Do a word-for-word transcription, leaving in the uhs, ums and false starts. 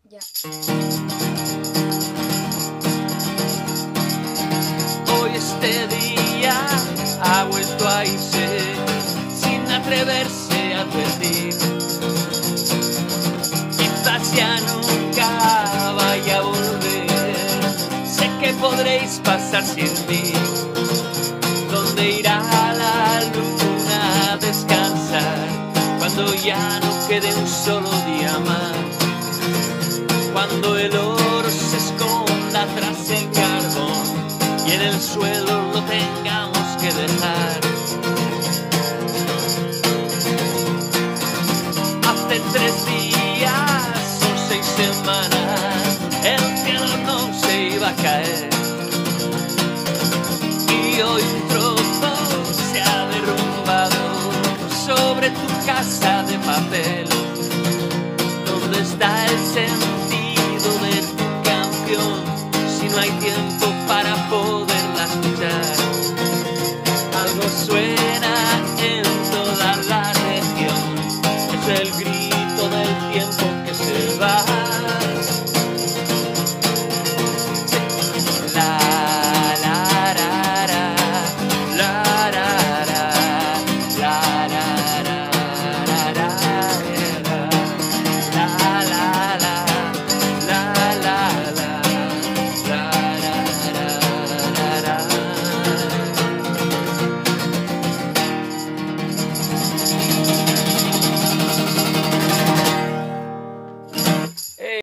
Ya. Hoy este día ha vuelto a irse sin atreverse a advertir. Quizás ya nunca vaya a volver. Sé que podréis pasar sin mí. ¿Dónde irá la luna a descansar cuando ya no quede un solo día más? Cuando el oro se esconda tras el carbón y en el suelo lo tengamos que dejar. Hace tres días o seis semanas el cielo no se iba a caer y hoy un trozo se ha derrumbado sobre tu casa de papel.